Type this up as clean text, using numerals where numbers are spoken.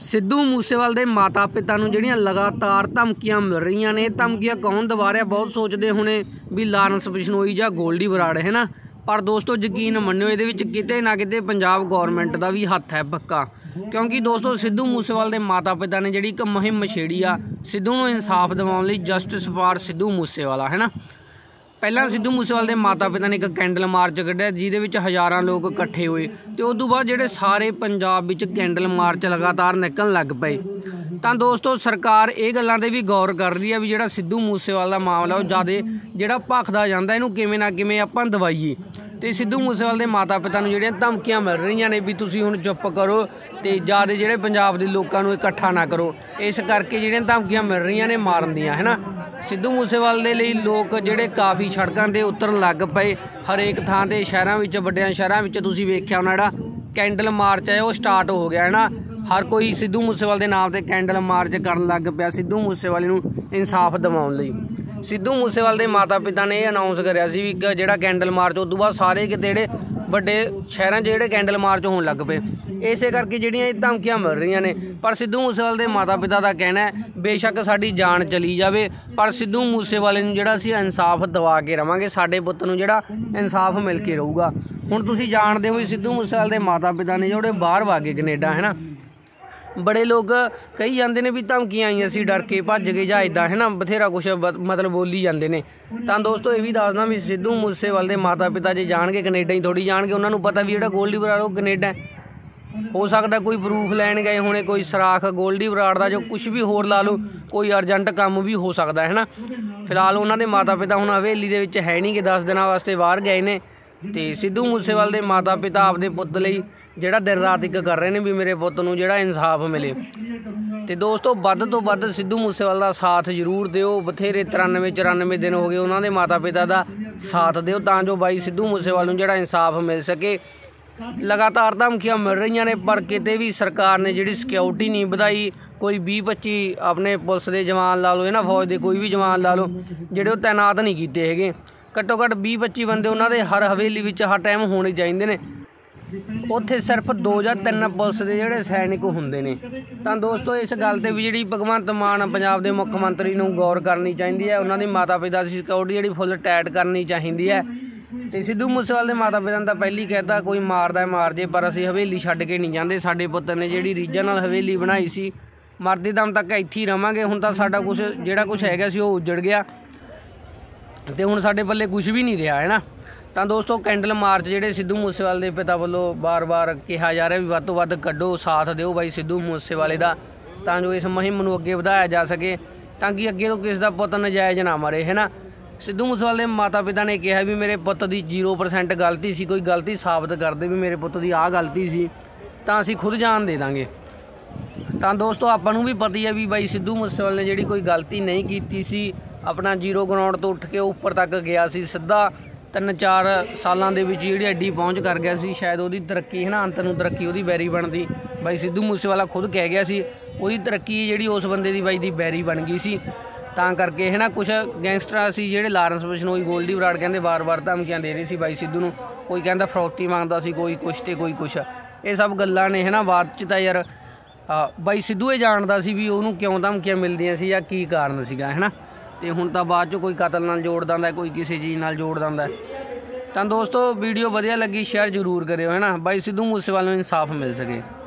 ਸਿੱਧੂ ਮੂਸੇਵਾਲ ਦੇ ਮਾਤਾ ਪਿਤਾ ਨੂੰ ਜਿਹੜੀਆਂ ਲਗਾਤਾਰ ਧਮਕੀਆਂ ਮਿਲ ਰਹੀਆਂ ਨੇ, ਧਮਕੀਆਂ ਕੌਣ ਦਵਾ ਰਿਹਾ? ਬਹੁਤ ਸੋਚਦੇ ਹੋਣੇ ਵੀ ਲਾਰੈਂਸ ਬਿਸ਼ਨੋਈ ਜਾਂ ਗੋਲਡੀ ਬਰਾੜ ਹੈ ਨਾ, ਪਰ ਦੋਸਤੋ ਯਕੀਨ ਮੰਨਿਓ ਇਹਦੇ ਵਿੱਚ ਕਿਤੇ ਨਾ ਕਿਤੇ ਪੰਜਾਬ ਗੌਰਮੈਂਟ ਦਾ ਵੀ ਹੱਥ ਹੈ ਪੱਕਾ। ਕਿਉਂਕਿ ਦੋਸਤੋ ਸਿੱਧੂ ਮੂਸੇਵਾਲ ਦੇ ਮਾਤਾ ਪਿਤਾ ਨੇ ਜਿਹੜੀ ਇੱਕ ਮੁਹਿੰਮ ਛੇੜੀ ਆ ਸਿੱਧੂ ਨੂੰ ਇਨਸਾਫ ਦਿਵਾਉਣ ਲਈ, ਜਸਟਿਸ ਫਾਰ ਸਿੱਧੂ ਮੂਸੇਵਾਲਾ ਹੈ ਨਾ। ਪਹਿਲਾਂ ਸਿੱਧੂ ਮੂਸੇਵਾਲ ਦੇ ਮਾਤਾ ਪਿਤਾ ਨੇ ਇੱਕ ਕੈਂਡਲ ਮਾਰਚ ਕੱਢਿਆ ਜਿਹਦੇ ਵਿੱਚ ਹਜ਼ਾਰਾਂ ਲੋਕ ਇਕੱਠੇ ਹੋਏ ਤੇ ਉਸ ਤੋਂ ਬਾਅਦ ਜਿਹੜੇ ਸਾਰੇ ਪੰਜਾਬ ਵਿੱਚ ਕੈਂਡਲ ਮਾਰਚ ਲਗਾਤਾਰ ਨਿਕਲਣ ਲੱਗ ਪਏ। ਤਾਂ ਦੋਸਤੋ ਸਰਕਾਰ ਇਹ ਗੱਲਾਂ 'ਤੇ ਵੀ ਗੌਰ ਕਰ ਰਹੀ ਹੈ ਵੀ ਜਿਹੜਾ ਸਿੱਧੂ ਮੂਸੇਵਾਲ ਦਾ ਮਾਮਲਾ ਉਹ ਜ਼ਿਆਦਾ ਜਿਹੜਾ ਭਖਦਾ ਜਾਂਦਾ, ਇਹਨੂੰ ਕਿਵੇਂ ਨਾ ਕਿਵੇਂ ਆਪਾਂ ਦਵਾਈਏ। ਤੇ ਸਿੱਧੂ ਮੂਸੇਵਾਲ ਦੇ ਮਾਤਾ ਪਿਤਾ ਨੂੰ ਜਿਹੜੀਆਂ ਧਮਕੀਆਂ ਮਿਲ ਰਹੀਆਂ ਨੇ ਵੀ ਤੁਸੀਂ ਹੁਣ ਚੁੱਪ ਕਰੋ ਤੇ ਜ਼ਿਆਦਾ ਜਿਹੜੇ ਪੰਜਾਬ ਦੇ ਲੋਕਾਂ ਨੂੰ ਇਕੱਠਾ ਨਾ ਕਰੋ, ਇਸ ਕਰਕੇ ਜਿਹੜੀਆਂ ਧਮਕੀਆਂ ਮਿਲ ਰਹੀਆਂ ਨੇ ਮਾਰਨ ਦੀਆਂ ਹੈ ਨਾ। ਸਿੱਧੂ ਮੂਸੇਵਾਲ ਦੇ ਲਈ ਲੋਕ ਜਿਹੜੇ ਕਾਫੀ ਸੜਕਾਂ 'ਤੇ ਉਤਰਨ ਲੱਗ ਪਏ, ਹਰੇਕ ਥਾਂ 'ਤੇ ਸ਼ਹਿਰਾਂ ਵਿੱਚ, ਵੱਡਿਆਂ ਸ਼ਹਿਰਾਂ ਵਿੱਚ ਤੁਸੀਂ ਵੇਖਿਆ ਹੋਣਾ ਜਿਹੜਾ ਕੈਂਡਲ ਮਾਰਚ ਹੈ ਉਹ ਸਟਾਰਟ ਹੋ ਗਿਆ ਹੈ ਨਾ। ਹਰ ਕੋਈ ਸਿੱਧੂ ਮੂਸੇਵਾਲ ਦੇ ਨਾਮ 'ਤੇ ਕੈਂਡਲ ਮਾਰਚ ਕਰਨ ਲੱਗ ਪਿਆ ਸਿੱਧੂ ਮੂਸੇਵਾਲੇ ਨੂੰ ਇਨਸਾਫ ਦਿਵਾਉਣ ਲਈ। ਸਿੱਧੂ ਮੂਸੇਵਾਲ ਦੇ ਮਾਤਾ ਪਿਤਾ ਨੇ ਇਹ ਅਨਾਊਂਸ ਕਰਿਆ ਸੀ ਵੀ ਜਿਹੜਾ ਕੈਂਡਲ ਮਾਰਚ ਉਸ ਤੋਂ ਬਾਅਦ ਸਾਰੇ ਕਿਤੇ ਜਿਹੜੇ ਵੱਡੇ ਸ਼ਹਿਰਾਂ 'ਚ ਜਿਹੜੇ ਕੈਂਡਲ ਮਾਰਚ ਹੋਣ ਲੱਗ ਪਏ, ਇਸੇ ਕਰਕੇ ਜਿਹੜੀਆਂ ਇਹ ਧਮਕੀਆਂ ਮਿਲ ਰਹੀਆਂ ਨੇ। ਪਰ ਸਿੱਧੂ ਮੂਸੇਵਾਲ ਦੇ ਮਾਤਾ ਪਿਤਾ ਦਾ ਕਹਿਣਾ ਹੈ ਬੇਸ਼ੱਕ ਸਾਡੀ ਜਾਨ ਚਲੀ ਜਾਵੇ ਪਰ ਸਿੱਧੂ ਮੂਸੇਵਾਲੇ ਨੂੰ ਜਿਹੜਾ ਅਸੀਂ ਇਨਸਾਫ ਦਵਾ ਕੇ ਰਵਾਂਗੇ, ਸਾਡੇ ਪੁੱਤ ਨੂੰ ਜਿਹੜਾ ਇਨਸਾਫ ਮਿਲ ਕੇ ਰਹੂਗਾ। ਹੁਣ ਤੁਸੀਂ ਜਾਣਦੇ ਹੋ ਵੀ ਸਿੱਧੂ ਮੂਸੇਵਾਲ ਦੇ ਮਾਤਾ ਪਿਤਾ ਨੇ ਜਿਹੜੇ ਬਾਹਰ ਵਾਗੇ ਕੈਨੇਡਾ ਹੈ ਨਾ, ਬੜੇ ਲੋਕ ਕਹੀ ਜਾਂਦੇ ਨੇ ਵੀ ਧਮਕੀਆਂ ਆਈਆਂ ਸੀ ਡਰ ਕੇ ਭੱਜ ਗਏ ਜਾਂ ਇੱਦਾਂ ਹੈ ਨਾ, ਬਥੇਰਾ ਕੁਛ ਮਤਲਬ ਬੋਲੀ ਜਾਂਦੇ ਨੇ। ਤਾਂ ਦੋਸਤੋ ਇਹ ਵੀ ਦੱਸਦਾ ਵੀ ਸਿੱਧੂ ਮੂਸੇਵਾਲ ਦੇ ਮਾਤਾ ਪਿਤਾ ਜੇ ਜਾਣਗੇ ਕੈਨੇਡਾ ਹੀ ਥੋੜ੍ਹੀ ਜਾਣਗੇ, ਉਹਨਾਂ ਨੂੰ ਪਤਾ ਵੀ ਜਿਹੜਾ ਗੋਲਡੀ ਬਰਾੜ ਉਹ ਕੈਨੇਡਾ। ਹੋ ਸਕਦਾ ਕੋਈ ਪ੍ਰੂਫ ਲੈਣ ਗਏ ਹੋਣੇ, ਕੋਈ ਸਰਾਖ ਗੋਲਡੀ ਬਰਾੜ ਦਾ, ਜੋ ਕੁਛ ਵੀ ਹੋਰ ਲਾ ਲਓ, ਕੋਈ ਅਰਜੈਂਟ ਕੰਮ ਵੀ ਹੋ ਸਕਦਾ ਹੈ ਨਾ। ਫਿਲਹਾਲ ਉਹਨਾਂ ਦੇ ਮਾਤਾ ਪਿਤਾ ਹੁਣ ਹਵੇਲੀ ਦੇ ਵਿੱਚ ਹੈ ਨਹੀਂ ਕਿ 10 ਦਿਨਾਂ ਵਾਸਤੇ ਬਾਹਰ ਗਏ ਨੇ। ਤੇ ਸਿੱਧੂ ਮੂਸੇਵਾਲ ਦੇ ਮਾਤਾ ਪਿਤਾ ਆਪਦੇ ਪੁੱਤ ਲਈ ਜਿਹੜਾ ਦਿਨ ਰਾਤ ਇੱਕ ਕਰ ਰਹੇ ਨੇ ਵੀ ਮੇਰੇ ਪੁੱਤ ਨੂੰ ਜਿਹੜਾ ਇਨਸਾਫ ਮਿਲੇ। ਤੇ ਦੋਸਤੋ ਵੱਧ ਤੋਂ ਵੱਧ ਸਿੱਧੂ ਮੂਸੇਵਾਲ ਦਾ ਸਾਥ ਜ਼ਰੂਰ ਦਿਓ। ਬਥੇਰੇ 93-94 ਦਿਨ ਹੋ ਗਏ ਉਹਨਾਂ ਦੇ ਮਾਤਾ ਪਿਤਾ ਦਾ ਸਾਥ ਦਿਓ ਤਾਂ ਜੋ ਬਾਈ ਸਿੱਧੂ ਮੂਸੇਵਾਲ ਨੂੰ ਜਿਹੜਾ ਇਨਸਾਫ ਮਿਲ ਸਕੇ। ਲਗਾਤਾਰ ਧਮਕੀਆਂ ਮਿਲ ਰਹੀਆਂ ਨੇ ਪਰ ਕਿਤੇ ਵੀ ਸਰਕਾਰ ਨੇ ਜਿਹੜੀ ਸਿਕਿਉਰਿਟੀ ਨਹੀਂ ਵਧਾਈ। ਕੋਈ 20-25 ਆਪਣੇ ਪੁਲਿਸ ਦੇ ਜਵਾਨ ਲਾ ਲਓ ਹੈ ਨਾ, ਫੌਜ ਦੇ ਕੋਈ ਵੀ ਜਵਾਨ ਲਾ ਲਓ, ਜਿਹੜੇ ਉਹ ਤੈਨਾਤ ਨਹੀਂ ਕੀਤੇ ਹੈਗੇ। ਘੱਟੋ ਘੱਟ 20-25 ਬੰਦੇ ਉਹਨਾਂ ਦੇ ਹਰ ਹਵੇਲੀ ਵਿੱਚ ਹਰ ਟਾਈਮ ਹੋਣੇ ਚਾਹੀਦੇ ਨੇ। ਉੱਥੇ ਸਿਰਫ 2 ਜਾਂ 3 ਪੁਲਿਸ ਦੇ ਜਿਹੜੇ ਸੈਨਿਕ ਹੁੰਦੇ ਨੇ। ਤਾਂ ਦੋਸਤੋ ਇਸ ਗੱਲ 'ਤੇ ਵੀ ਜਿਹੜੀ ਭਗਵੰਤ ਮਾਨ ਪੰਜਾਬ ਦੇ ਮੁੱਖ ਮੰਤਰੀ ਨੂੰ ਗੌਰ ਕਰਨੀ ਚਾਹੀਦੀ ਹੈ। ਉਹਨਾਂ ਦੇ ਮਾਤਾ ਪਿਤਾ ਦੀ ਸਿਕਿਉਰਿਟੀ ਜਿਹੜੀ ਫੁੱਲ ਟਾਈਟ ਕਰਨੀ ਚਾਹੀਦੀ ਹੈ। ਤੇ ਸਿੱਧੂ ਮੂਸੇਵਾਲ ਦੇ ਮਾਤਾ ਪਿਤਾ ਨੇ ਤਾਂ ਪਹਿਲੀ ਕਹਿਤਾ ਕੋਈ ਮਾਰਦਾ ਮਾਰ ਜੇ, ਪਰ ਅਸੀਂ ਹਵੇਲੀ ਛੱਡ ਕੇ ਨਹੀਂ ਜਾਂਦੇ। ਸਾਡੇ ਪੁੱਤ ਨੇ ਜਿਹੜੀ ਰੀਝਾਂ ਨਾਲ ਹਵੇਲੀ ਬਣਾਈ ਸੀ, ਮਰਦੇ ਦਮ ਤੱਕ ਇੱਥੇ ਹੀ ਰਵਾਂਗੇ। ਹੁਣ ਤਾਂ ਸਾਡਾ ਕੁਛ ਜਿਹੜਾ ਕੁਛ ਹੈਗਾ ਸੀ ਉਹ ਉੱਜੜ ਗਿਆ ਤੇ ਹੁਣ ਸਾਡੇ ਪੱਲੇ ਕੁਛ ਵੀ ਨਹੀਂ ਰਿਹਾ ਹੈ ਨਾ। ਤਾਂ ਦੋਸਤੋ ਕੈਂਡਲ ਮਾਰਚ ਜਿਹੜੇ ਸਿੱਧੂ ਮੂਸੇਵਾਲ ਦੇ ਪਿਤਾ ਵੱਲੋਂ ਬਾਰ-ਬਾਰ ਕਿਹਾ ਜਾ ਰਿਹਾ ਵੀ ਵੱਧ ਤੋਂ ਵੱਧ ਕੱਢੋ, ਸਾਥ ਦਿਓ ਬਾਈ ਸਿੱਧੂ ਮੂਸੇਵਾਲੇ ਦਾ, ਤਾਂ ਜੋ ਇਸ ਮੁਹਿੰਮ ਨੂੰ ਅੱਗੇ ਵਧਾਇਆ ਜਾ ਸਕੇ, ਤਾਂ ਕਿ ਅੱਗੇ ਤੋਂ ਕਿਸੇ ਦਾ ਪੁੱਤ ਨਜਾਇਜ਼ ਨਾ ਮਰੇ ਹੈ ਨਾ। ਸਿੱਧੂ ਮੂਸੇਵਾਲ ਦੇ ਮਾਤਾ ਪਿਤਾ ਨੇ ਕਿਹਾ ਵੀ ਮੇਰੇ ਪੁੱਤ ਦੀ 0% ਗਲਤੀ ਸੀ, ਕੋਈ ਗਲਤੀ ਸਾਬਤ ਕਰਦੇ ਵੀ ਮੇਰੇ ਪੁੱਤ ਦੀ ਆਹ ਗਲਤੀ ਸੀ ਤਾਂ ਅਸੀਂ ਖੁਦ ਜਾਨ ਦੇ ਦਾਂਗੇ। ਤਾਂ ਦੋਸਤੋ ਆਪਾਂ ਨੂੰ ਵੀ ਪਤਾ ਹੀ ਹੈ ਵੀ ਬਾਈ ਸਿੱਧੂ ਮੂਸੇਵਾਲ ਨੇ ਜਿਹੜੀ ਕੋਈ ਗਲਤੀ ਨਹੀਂ ਕੀਤੀ ਸੀ, ਆਪਣਾ 0 ਗਰਾਊਂਡ ਤੋਂ ਉੱਠ ਕੇ ਉੱਪਰ ਤੱਕ ਗਿਆ ਸੀ ਸਿੱਧਾ। 3-4 ਸਾਲਾਂ ਦੇ ਵਿੱਚ ਜਿਹੜੀ ਐਡੀ ਪਹੁੰਚ ਕਰ ਗਿਆ ਸੀ, ਸ਼ਾਇਦ ਉਹਦੀ ਤਰੱਕੀ ਹੈ ਨਾ, ਅੰਤ ਨੂੰ ਤਰੱਕੀ ਉਹਦੀ ਬੈਰੀ ਬਣਦੀ। ਬਾਈ ਸਿੱਧੂ ਮੂਸੇਵਾਲਾ ਖੁਦ ਕਹਿ ਗਿਆ ਸੀ ਉਹਦੀ ਤਰੱਕੀ ਜਿਹੜੀ ਉਸ ਬੰਦੇ ਦੀ ਬਾਈ ਦੀ ਬੈਰੀ ਬਣ ਗਈ ਸੀ। ਤਾਂ ਕਰਕੇ ਹੈ ਨਾ ਕੁਛ ਗੈਂਗਸਟਰ ਸੀ ਜਿਹੜੇ ਲਾਰੈਂਸ ਬਿਸ਼ਨੋਈ, ਗੋਲਡੀ ਬਰਾੜ ਕਹਿੰਦੇ ਵਾਰ-ਵਾਰ ਧਮਕੀਆਂ ਦੇ ਰਹੇ ਸੀ ਬਾਈ ਸਿੱਧੂ ਨੂੰ। ਕੋਈ ਕਹਿੰਦਾ ਫਰੌਤੀ ਮੰਗਦਾ ਸੀ, ਕੋਈ ਕੁਛ ਤੇ ਕੋਈ ਕੁਛ। ਇਹ ਸਭ ਗੱਲਾਂ ਨੇ ਹੈ ਨਾ। ਬਾਅਦ 'ਚ ਤਾਂ ਯਾਰ ਬਾਈ ਸਿੱਧੂ ਇਹ ਜਾਣਦਾ ਸੀ ਵੀ ਉਹਨੂੰ ਕਿਉਂ ਧਮਕੀਆਂ ਮਿਲਦੀਆਂ ਸੀ ਜਾਂ ਕੀ ਕਾਰਨ ਸੀਗਾ ਹੈ ਨਾ। ਤੇ ਹੁਣ ਤਾਂ ਬਾਅਦ 'ਚ ਕੋਈ ਕਤਲ ਨਾਲ ਜੋੜ ਦਿੰਦਾ, ਕੋਈ ਕਿਸੇ ਚੀਜ਼ ਨਾਲ ਜੋੜ ਦਿੰਦਾ। ਤਾਂ ਦੋਸਤੋ ਵੀਡੀਓ ਵਧੀਆ ਲੱਗੀ ਸ਼ੇਅਰ ਜ਼ਰੂਰ ਕਰਿਓ ਹੈ ਨਾ, ਬਾਈ ਸਿੱਧੂ ਮੂਸੇਵਾਲ ਨੂੰ ਇਨਸਾਫ ਮਿਲ ਸਕੇ।